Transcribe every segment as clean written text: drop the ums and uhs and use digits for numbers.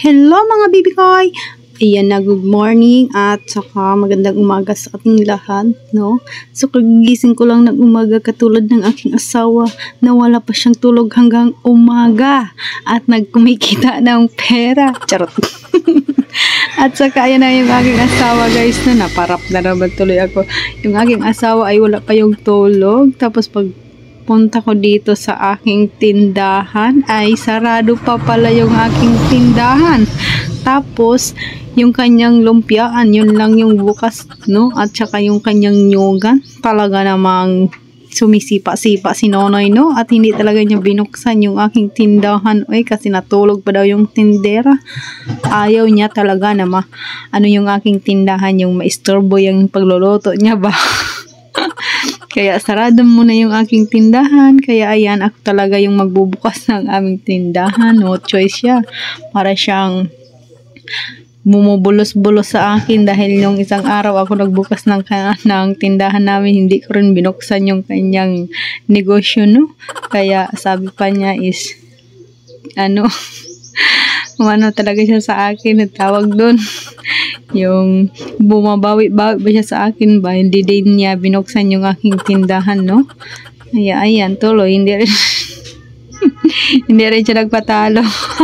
Hello mga baby koy! Ayan na, good morning at saka magandang umaga sa ating lahat, no? So kagigising ko lang ng umaga katulad ng aking asawa na wala pa siyang tulog hanggang umaga at nagkumikita ng pera. Charot! At saka ayan na yung aking asawa guys na naparap na naman tuloy ako. Yung aking asawa ay wala pa yung tulog. Tapos pag punta ko dito sa aking tindahan ay sarado pa pala yung aking tindahan. Tapos yung kanyang lumpiaan yun lang yung bukas, no? At saka yung kanyang nyugan talaga namang sumisipa-sipa si Nonoy, no? At hindi talaga niya binuksan yung aking tindahan. Oy, kasi natulog pa daw yung tindera. Ayaw niya talaga na ano yung aking tindahan, yung maistorbo yung pagluluto niya ba. Kaya sarado muna yung aking tindahan. Kaya ayan, ako talaga yung magbubukas ng aming tindahan. No choice siya. Para siyang bumubulos-bulos sa akin dahil yung isang araw ako nagbukas ng tindahan namin, hindi ko rin binuksan yung kanyang negosyo, no? Kaya sabi pa niya is ano talaga siya sa akin, tawag doon yung bumabawi-bawi ba siya sa akin ba, hindi din niya binuksan yung aking tindahan, no? Kaya ayan, tuloy, hindi rin hindi rin siya nagpatalo.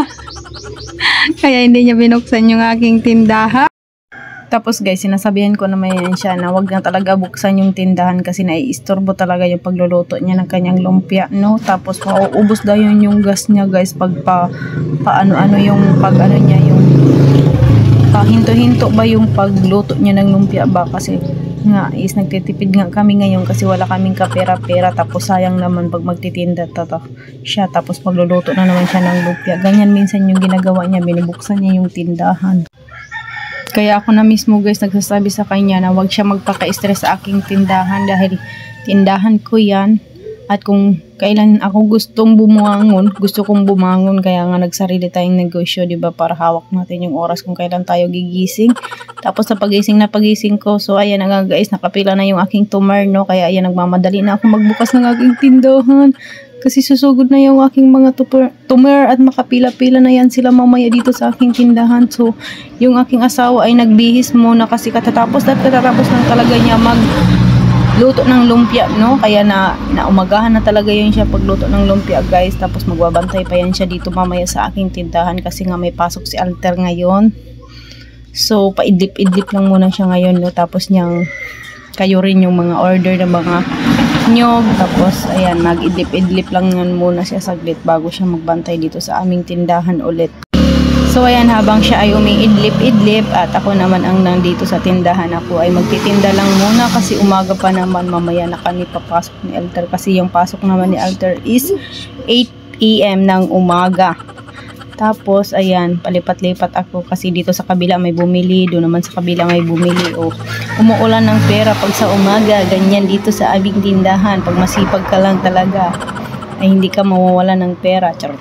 Kaya hindi niya binuksan yung aking tindahan. Tapos guys, sinasabihan ko naman siya na wag na talaga buksan yung tindahan kasi naiistorbo talaga yung pagluluto niya ng kanyang lumpia, no? Tapos mauubos daw yung gas niya guys pag paano-ano yung pag-ano niya, yung pahinto-hinto ba yung pagluto niya ng lumpia ba, kasi nga is nagtitipid nga kami ngayon kasi wala kaming kapera-pera, tapos sayang naman pag magtitinda siya tapos magluluto na naman siya ng lumpia. Ganyan minsan yung ginagawa niya, binubuksan niya yung tindahan. Kaya ako na mismo guys nagsasabi sa kanya na wag siya magpaka-stress sa aking tindahan dahil tindahan ko yan. At kung kailan ako gusto kong bumangon, kaya nga nagsarili tayong negosyo, 'di ba? Para hawak natin yung oras kung kailan tayo gigising. Tapos sa pagising ko, so ayan nga guys, nakapila na yung aking tumer, no? Kaya ayan, nagmamadali na ako magbukas ng aking tindahan. Kasi susugod na yung aking mga tumer at makapila-pila na yan sila mamaya dito sa aking tindahan. So, yung aking asawa ay nagbihis muna kasi katatapos lang talaga niya luto ng lumpia, no? Kaya naumagahan na talaga yun siya pagluto ng lumpia guys. Tapos magbabantay pa yan siya dito mamaya sa aking tindahan kasi nga may pasok si Alter ngayon. So, paidlip-idlip lang muna siya ngayon, no? Tapos niyang kayo rin yung mga order ng mga nyog. Tapos, ayan, mag-idlip-idlip lang yun muna siya saglit bago siya magbantay dito sa aming tindahan ulit. So, ayan, habang siya ay umiidlip-idlip at ako naman ang nandito sa tindahan, ako ay magtitinda lang muna kasi umaga pa naman, mamaya na kami papasok ni Alter kasi yung pasok naman ni Alter is 8 PM ng umaga. Tapos, ayan, palipat-lipat ako kasi dito sa kabila may bumili, doon naman sa kabila may bumili. O, umuulan ng pera pag sa umaga, ganyan dito sa aming tindahan. Pag masipag ka lang talaga, ay hindi ka mawawala ng pera. Charot.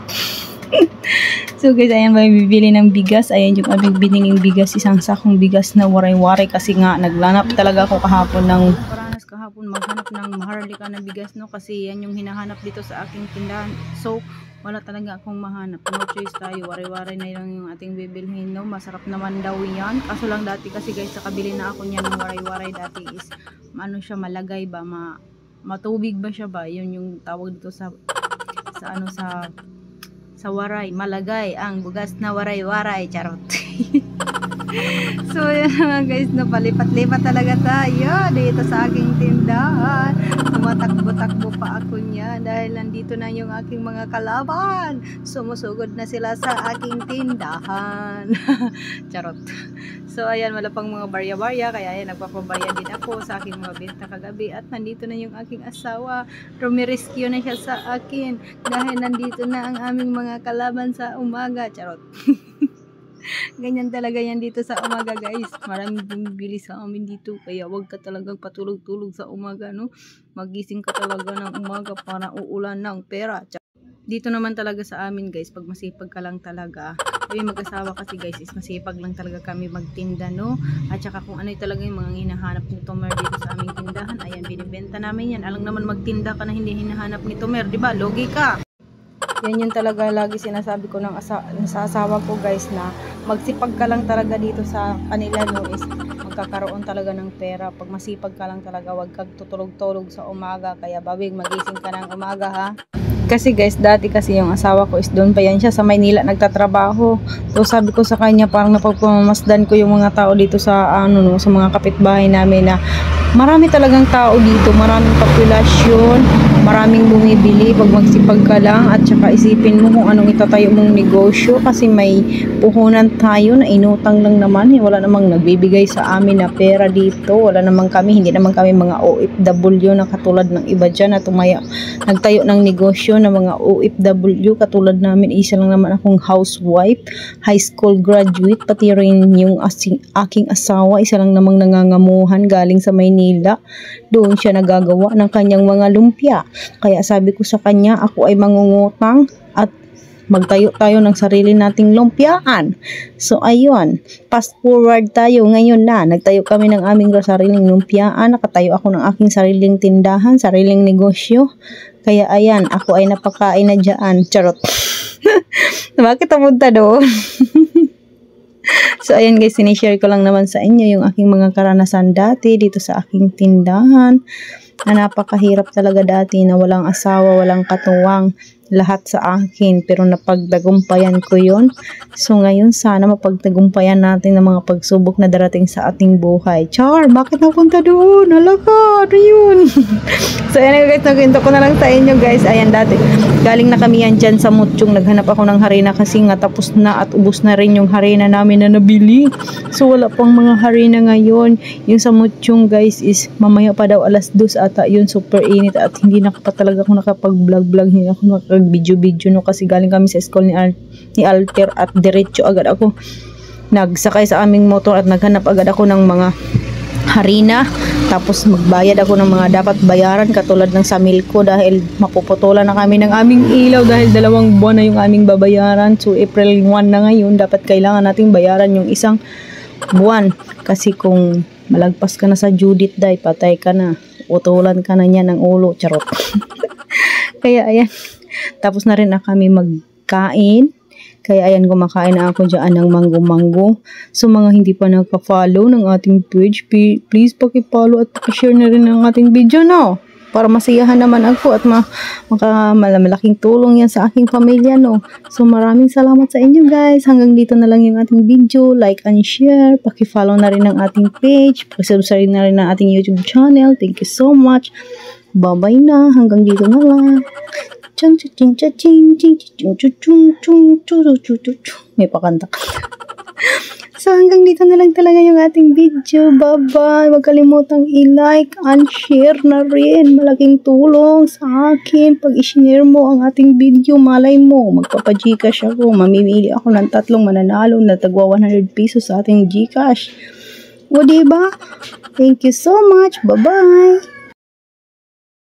So guys, ayan, may bibili ng bigas. Ayan yung aming bininging bigas, isang sakong bigas na waray-waray kasi nga naglanap talaga ako kahapon maghanap ng maharlika na bigas, no? Kasi yan yung hinahanap dito sa aking tindahan. So wala talaga akong mahanap, no choice tayo, waray-waray na lang yung ating bibilhin, no? Masarap naman daw yan, kaso lang dati kasi guys, nakabili na ako niya ng waray-waray dati is ano siya, malagay ba, matubig ba siya ba, yun yung tawag dito sa waray, malagay ang bugas na waray-waray, charot. So yan mga guys, no, palipat-lipat talaga tayo dito sa aking tindahan. Tumatakbo-takbo pa ako niya dahil nandito na yung aking mga kalaban. Sumusugod na sila sa aking tindahan. Charot. So ayan, wala pang mga barya-barya, kaya ayan, nagpapabarya din ako sa aking mga benta kagabi. At nandito na yung aking asawa, rumirescue na siya sa akin dahil nandito na ang aming mga kalaban sa umaga. Charot. Ganyan talaga yan dito sa umaga guys, maraming bumibili sa amin dito, kaya wag ka talagang patulog-tulog sa umaga, no? Magising ka talaga ng umaga para uulan ng pera. Dito naman talaga sa amin guys, pag masipag ka lang talaga, kami mag-asawa kasi guys is masipag lang talaga kami magtinda, no? At saka kung ano talaga yung mga hinahanap ni Tomer dito sa aming tindahan, ayan, binibenta namin yan. Alang naman magtinda ka na hindi hinahanap ni Tomer, di ba? Logi ka. Yan yung talaga lagi sinasabi ko sa asawa ko guys, na magsipag ka lang talaga dito sa kanila no is magkakaroon talaga ng pera. Pag masipag ka lang talaga, wag kang tutulog-tulog sa umaga, kaya bawig magising ka ng umaga ha. Kasi guys, dati kasi yung asawa ko is doon pa yan siya sa Maynila nagtatrabaho. So sabi ko sa kanya, parang napagmamasdan ko yung mga tao dito sa sa mga kapitbahay namin na marami talagang tao dito, maraming populasyon, maraming bumibili pag magsipag ka lang, at saka isipin mo kung anong itatayo mong negosyo kasi may puhunan tayo na inutang lang naman, wala namang nagbibigay sa amin na pera dito, wala namang kami, hindi naman kami mga OFW na katulad ng iba dyan na nagtayo ng negosyo na mga OFW katulad namin. Isa lang naman akong housewife, high school graduate, pati rin yung aking asawa, isa lang namang nangangamuhan galing sa Maynila. Doon siya nagagawa ng kanyang mga lumpia. Kaya sabi ko sa kanya, ako ay mangungutang at magtayo tayo ng sarili nating lumpiaan. So ayun, fast forward tayo ngayon na nagtayo kami ng aming sariling lumpiaan, nakatayo ako ng aking sariling tindahan, sariling negosyo. Kaya ayan, ako ay napakain na dyan. Charot. Bakit napunta doon? So ayan guys, sinishare ko lang naman sa inyo yung aking mga karanasan dati dito sa aking tindahan. Na napakahirap talaga dati na walang asawa, walang katuwang, lahat sa akin, pero napagtagumpayan ko yon. So ngayon sana mapagtagumpayan natin ng mga pagsubok na darating sa ating buhay. Char, bakit napunta doon? Halaka, ano yun? So ayan guys, nakwento ko na lang sa inyo guys. Ayan, dati galing na kami yan dyan sa Mutchong, naghanap ako ng harina kasi nga tapos na at ubos na rin yung harina namin na nabili. So wala pang mga harina ngayon. Yung sa Mutchong guys is mamaya pa daw alas 2 ata yun, super init at hindi na pa talaga ako nakapag-vlog, hindi ako nakapag-video no, kasi galing kami sa school ni Alter at diretso agad ako nagsakay sa aming motor at naghanap agad ako ng mga harina, tapos magbayad ako ng mga dapat bayaran katulad ng sa Milko dahil mapuputulan na kami ng aming ilaw dahil 2 buwan na yung aming babayaran. So April 1 na ngayon, dapat kailangan nating bayaran yung isang buwan kasi kung malagpas ka na sa due date dahil patay ka na, utulan ka na niya ng ulo. Charot. Kaya ayan, tapos na rin na kami magkain. Kaya ayan, kumakain na ako dyan ng mango-mango. So mga hindi pa nagpa-follow ng ating page, please paki-follow at paki-share na rin ang ating video, no? Para masiyahan naman ako at malaking tulong yan sa aking pamilya, no? So maraming salamat sa inyo guys. Hanggang dito na lang yung ating video. Like and share. Paki-follow na rin ang ating page. Paki-subscribe na rin ang ating YouTube channel. Thank you so much. Bye-bye na. Hanggang dito na lang. May pakanta. So hanggang dito na lang talaga yung ating video. Bye-bye. Huwag kalimutang i-like and share na rin. Malaking tulong sa akin pag i-share mo ang ating video. Malay mo, magpapa-Gcash ako. Mamimili ako ng 3 mananalo na tagwa 100 pesos sa ating Gcash. O diba? Thank you so much. Bye-bye.